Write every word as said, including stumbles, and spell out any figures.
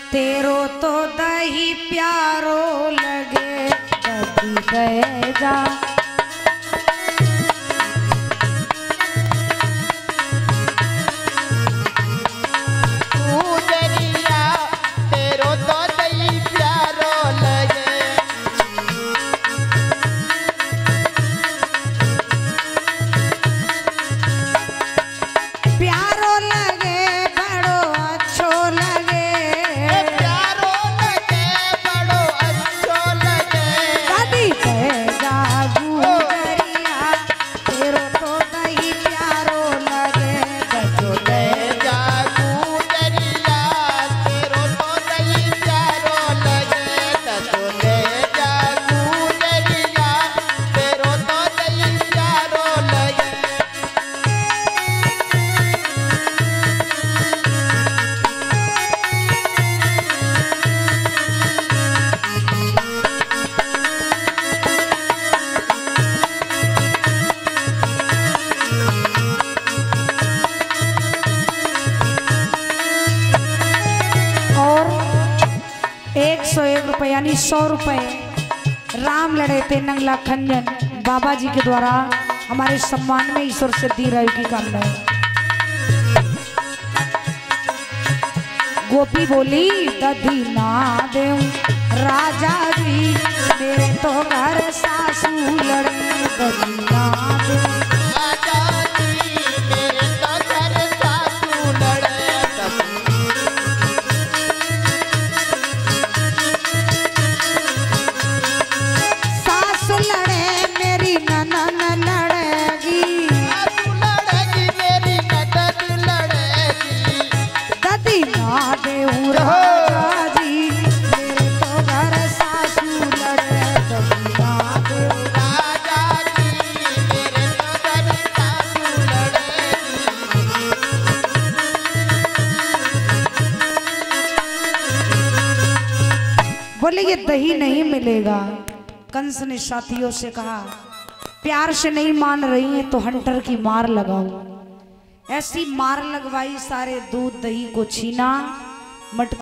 तेरो तो दही प्यारो लगे दही दे जा। एक सौ एक रुपये यानी सौ रुपये राम लड़े थे नंगला खंजन बाबा जी के द्वारा हमारे सम्मान में ईश्वर सिद्धि राय की कामना है। गोपी बोली दधी ना दे राजा जी मेरे तो घर सासू लड़े दधी ना दे राजा जी मेरे तो घर सासू लड़े। बोले ये दही नहीं मिलेगा। कंस ने साथियों से कहा प्यार से नहीं मान रही है तो हंटर की मार लगाओ। ऐसी मार लगवाई, सारे दूध दही को छीना, मटका